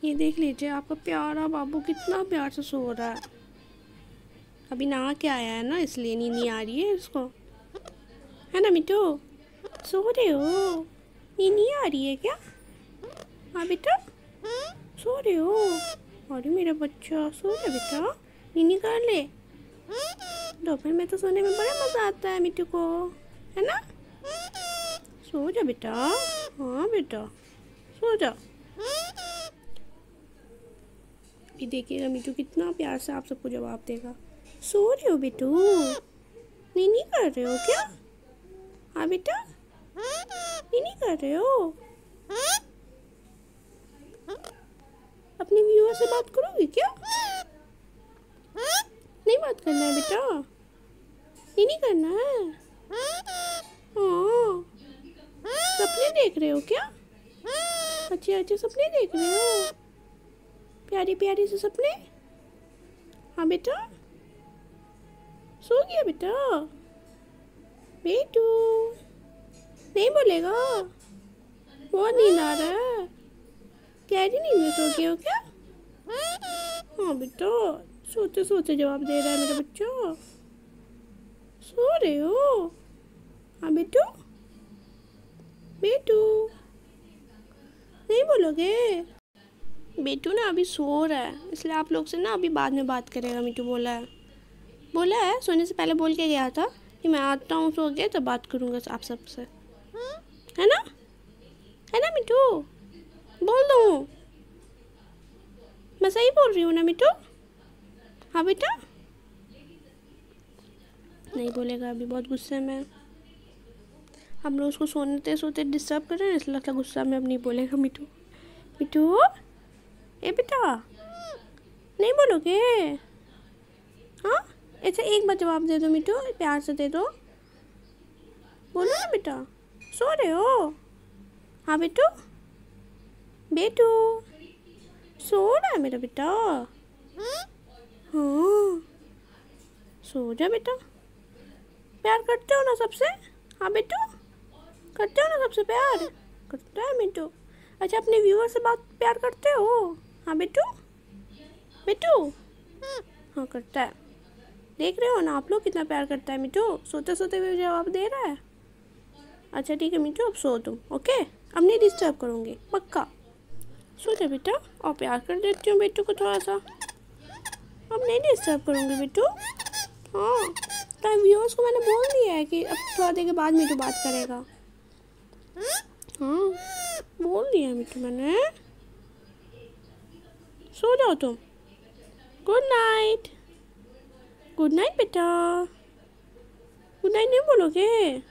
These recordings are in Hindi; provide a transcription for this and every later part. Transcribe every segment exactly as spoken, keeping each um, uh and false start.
ये देख लीजिए आपका प्यारा बाबू कितना प्यार से सो रहा है। अभी नहा के आया है ना, इसलिए नींद नहीं आ रही है इसको, है ना मिठू? सो रहे हो? नींद नहीं आ रही है क्या? हाँ बेटा, सो रहे हो? अरे मेरा बच्चा सो रहा बेटा, नींद नहीं कर ले। दोपहर में तो सोने में बड़ा मज़ा आता है मिठू को, है ना? सो जा बेटा, हाँ बेटा सो जा। अभी देखिएगा मिठू कितना प्यार से आप सबको जवाब देगा। सो रहे हो बेटू? नहीं नहीं कर रहे हो क्या? हाँ बेटा, नहीं नहीं कर रहे हो? अपने व्यूअर से बात करोगे क्या? नहीं बात करना है बेटा, नहीं नहीं करना है। हाँ, सपने देख रहे हो क्या? अच्छे अच्छे सपने देख रहे हो, प्यारे प्यारे से सपने। हाँ बेटा, सो गया बेटा? बेटू नहीं बोलेगा, बहुत नींद आ रहा है। गहरी नींद में सो गया हो क्या? हाँ बेटा, सोते सोते जवाब दे रहा है मेरा बच्चा। सो रहे हो? हाँ बेटू, बेटू नहीं बोलोगे? बेटू ना अभी सो रहा है, इसलिए आप लोग से ना अभी बाद में बात करेगा। मिठू बोला है बोला है सोने से पहले बोल के गया था कि मैं आता हूँ सो गया तो बात करूँगा आप सबसे, है ना? है ना मिठू? बोल दो, मैं सही बोल रही हूँ ना मिठू? हाँ बेटा, नहीं बोलेगा अभी, बहुत गुस्से में। हम लोग उसको सोते सोते डिस्टर्ब कर रहे हैं, इसलिए लगता गुस्सा में अब नहीं बोलेगा मिठू। मिठू ए बेटा, नहीं बोलोगे? हाँ, ऐसे एक बार जवाब दे दो मिठू, प्यार से दे दो, बोलो ना बेटा। सो रहे हो? हाँ बेटू, बेटू सो रहा है मेरा बेटा। हाँ, सो जा बेटा, प्यार करते हो ना सबसे? हाँ बेटू, करते हो ना सबसे प्यार? करता है मिठू। अच्छा, अपने व्यूअर से बात प्यार करते हो? हाँ बेटू, बेटू हाँ करता है। देख रहे हो ना आप लोग कितना प्यार करता है मिठू, सोते सोते भी जवाब दे रहा है। अच्छा ठीक है मिठू, अब सो तुम, ओके? अब नहीं डिस्टर्ब करूँगी, पक्का। सो जा बेटा, और प्यार कर देती हूँ बेटू को थोड़ा सा। अब नहीं डिस्टर्ब करूँगी बेटू। हाँ, तो व्यूअर्स को मैंने बोल दिया है कि अब थोड़ा देर के बाद मिठू बात करेगा। हाँ, बोल दिया मिठू मैंने। सो जाओ तुम, गुड नाइट। गुड नाइट बेटा, गुड नाइट नहीं बोलोगे?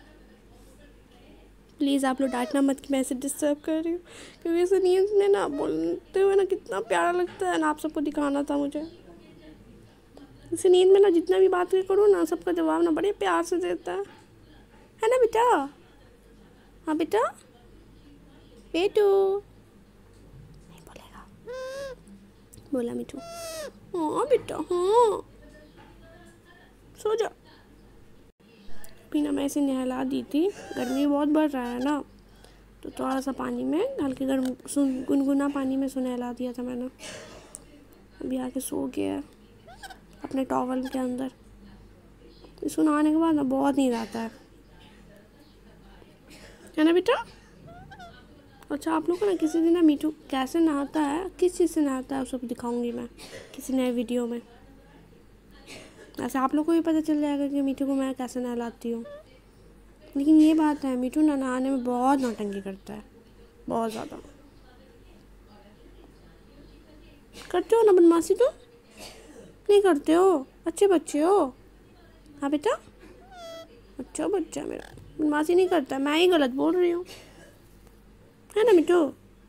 प्लीज़ आप लोग डांटना मत कि मैं ऐसे डिस्टर्ब कर रही हूँ, क्योंकि ऐसे नींद में ना बोलते हुए ना कितना प्यारा लगता है ना, आप सबको दिखाना था मुझे। इसे नींद में ना जितना भी बात करूँ ना, सबका जवाब ना बड़े प्यार से देता है, है ना बेटा? हाँ बेटा, बेटू नहीं बोलेगा, बोला मिठू। हाँ बेटा, हाँ सो जा। अभी ना मैं इसे नहला दी थी, गर्मी बहुत बढ़ रहा है ना, तो थोड़ा सा पानी में हल्के गर्म गुनगुना पानी में नहला दिया था मैंने। अभी आके सो गया अपने टॉवल के अंदर। इसको नहाने के बाद ना बहुत नींद आता है, है ना बेटा? अच्छा, आप लोग को ना किसी दिन ना मिठू कैसे नहाता है, किस चीज़ से नहाता है, सब दिखाऊंगी मैं किसी नए वीडियो में। ऐसे आप लोग को भी पता चल जाएगा कि मिठू को मैं कैसे नहलाती हूँ। लेकिन ये बात है, मिठू ना नहाने में बहुत नौटंकी करता है, बहुत ज़्यादा। करते हो ना बदमाशी तुम? नहीं करते हो, अच्छे बच्चे हो। हाँ बेटा, अच्छा बच्चा मेरा, बदमाशी नहीं करता, मैं ही गलत बोल रही हूँ, है ना मिठू?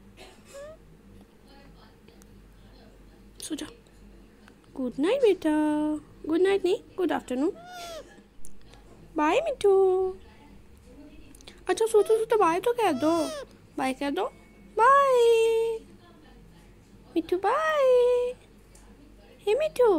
सो जा, गुड नाइट बेटा। गुड नाइट नहीं, गुड आफ्टरनून। बाय मिठू। अच्छा, सोते सोते बाय तो कह दो, बाय कह दो, bye Mithu, bye. Hey Mithu,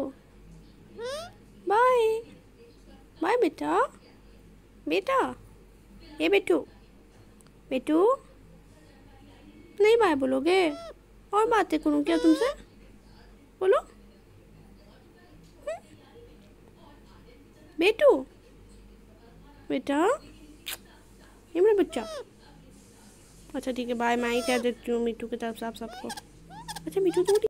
bye bye बेटा, बेटा हे बेटू, बेटू नहीं बाय बोलोगे? और बातें करूँ क्या तुमसे? बोलो। बेटू, बेटा, ये मेरा बच्चा। अच्छा ठीक है, बाय। मैं ही कह देती हूँ मीठू की तरफ से आप सबको। अच्छा मीठू तू